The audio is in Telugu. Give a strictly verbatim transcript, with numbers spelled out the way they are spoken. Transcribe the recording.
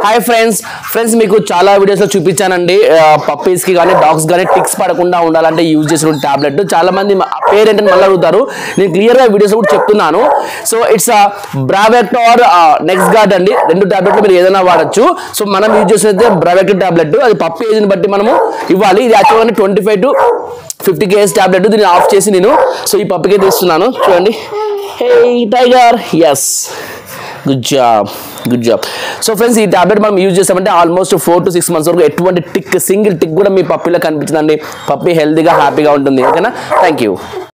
హాయ్ ఫ్రెండ్స్ ఫ్రెండ్స్ మీకు చాలా వీడియోస్లో చూపించానండి పప్పీస్కి కానీ డాగ్స్ కానీ టిక్స్ పడకుండా ఉండాలంటే యూజ్ చేసిన టాబ్లెట్. చాలా మంది ఆ పేరు ఏంటని మళ్ళీ అడుగుతారు. నేను క్లియర్గా వీడియోస్ కూడా చెప్తున్నాను. సో ఇట్స్ బ్రావెక్టార్ నెక్స్ట్ గార్డ్ అండి. రెండు టాబ్లెట్లు మీరు ఏదైనా వాడచ్చు. సో మనం యూజ్ చేసేది బ్రావెక్టర్ టాబ్లెట్. అది పప్పీ ఏజ్ని బట్టి మనము ఇవ్వాలి. ఇది యాక్చువల్గా twenty five to fifty KS tablet. దీన్ని ఆఫ్ చేసి నేను సో ఈ పప్పీకి తీస్తున్నాను. చూడండి. Hey tiger, yes, good job good job. So friends ఈ టాబ్లెట్ మనం యూజ్ చేస్తామంటే almost four to six months వరకు ఎటువంటి టిక్ సింగిల్ టిక్ కూడా మీ పప్పీలో కనిపించదండి. పప్పీ హెల్తీగా హ్యాపీగా ఉంటుంది. ఓకేనా? Thank you.